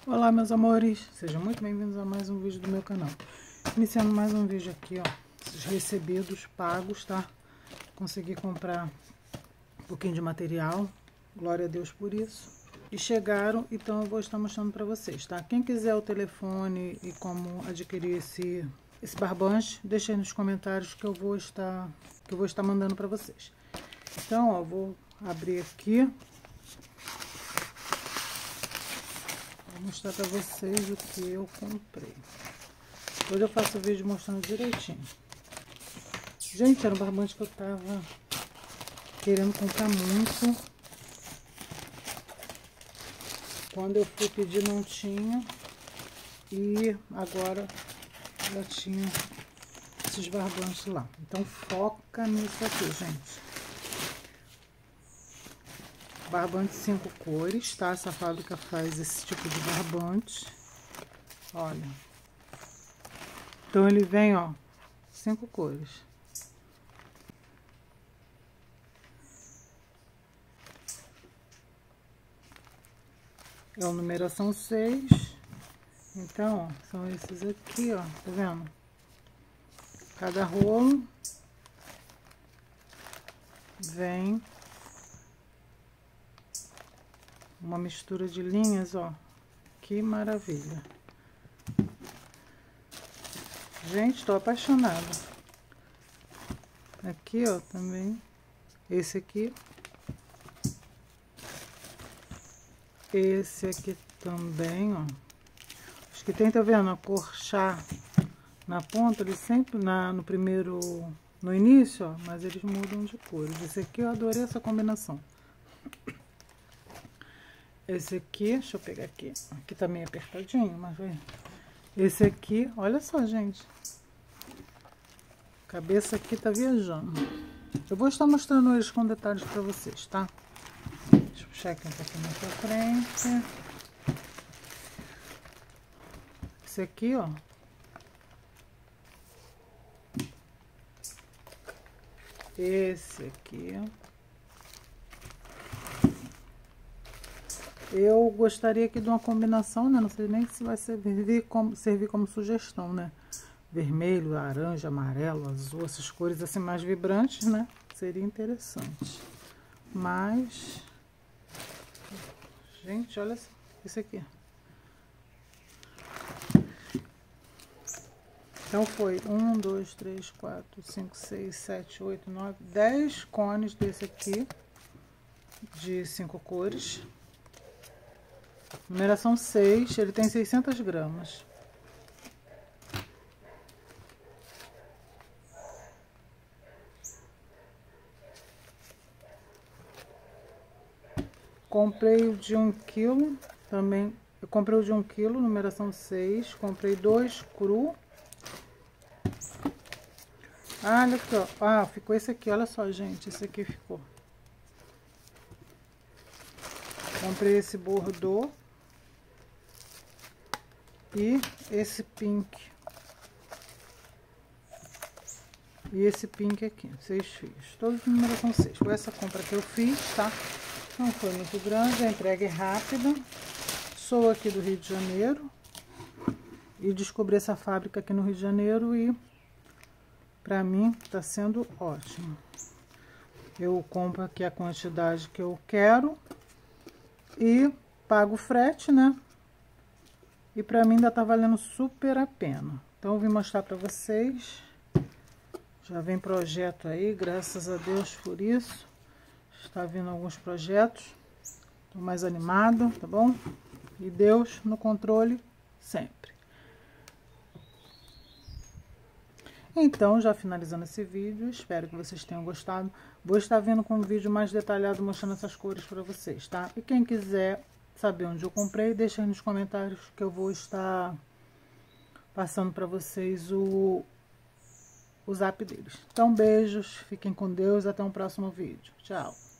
Olá, meus amores, sejam muito bem-vindos a mais um vídeo do meu canal. Iniciando mais um vídeo aqui, ó, os recebidos pagos, tá? Consegui comprar um pouquinho de material, glória a Deus por isso. E chegaram, então eu vou estar mostrando pra vocês, tá? Quem quiser o telefone e como adquirir esse barbante, deixa aí nos comentários que eu vou estar mandando pra vocês. Então, ó, vou abrir aqui. Vou mostrar pra vocês o que eu comprei. Hoje eu faço o vídeo mostrando direitinho. Gente, era um barbante que eu tava querendo comprar muito. Quando eu fui pedir não tinha. E agora já tinha esses barbantes lá. Então foca nisso aqui, gente. Barbante 5 cores, tá? Essa fábrica faz esse tipo de barbante. Olha. Então ele vem, ó, 5 cores. É o numeração 6. Então, ó, são esses aqui, ó, tá vendo? Cada rolo vem uma mistura de linhas, ó. Que maravilha. Gente, tô apaixonada. Aqui, ó, também. Esse aqui. Esse aqui também, ó. Acho que tem, tá vendo? A cor chá na ponta, ele sempre no primeiro, no início, ó. Mas eles mudam de cores. Esse aqui eu adorei essa combinação. Esse aqui, deixa eu pegar aqui. Aqui tá meio apertadinho, mas vem. Esse aqui, olha só, gente. A cabeça aqui tá viajando. Eu vou estar mostrando eles com detalhes pra vocês, tá? Deixa eu puxar aqui um pouquinho mais pra frente. Esse aqui, ó. Esse aqui, ó. Eu gostaria aqui de uma combinação, né? Não sei nem se vai servir como sugestão, né? Vermelho, laranja, amarelo, azul, essas cores assim mais vibrantes, né? Seria interessante. Mas, gente, olha esse aqui. Então foi 1, 2, 3, 4, 5, 6, 7, 8, 9, 10 cones desse aqui, de 5 cores. Numeração 6, ele tem 600 gramas. Comprei o de 1 kg, também. Eu comprei o de 1 kg, numeração 6. Comprei 2 cru. Ah, olha aqui, ó. Ah, ficou esse aqui, olha só, gente. Esse aqui ficou. Comprei esse bordô. E esse pink. E esse pink aqui, 6 fios. Todos de numeração 6. Foi essa compra que eu fiz, tá? Não foi muito grande, a entrega é rápida. Sou aqui do Rio de Janeiro. E descobri essa fábrica aqui no Rio de Janeiro e pra mim tá sendo ótimo. Eu compro aqui a quantidade que eu quero e pago frete, né? E pra mim ainda tá valendo super a pena. Então eu vim mostrar pra vocês. Já vem projeto aí, graças a Deus por isso. Está vindo alguns projetos. Tô mais animado, tá bom? E Deus no controle sempre. Então, já finalizando esse vídeo, espero que vocês tenham gostado. Vou estar vindo com um vídeo mais detalhado mostrando essas cores para vocês, tá? E quem quiser saber onde eu comprei, deixa aí nos comentários que eu vou estar passando para vocês o zap deles. Então, beijos, fiquem com Deus, até um próximo vídeo. Tchau!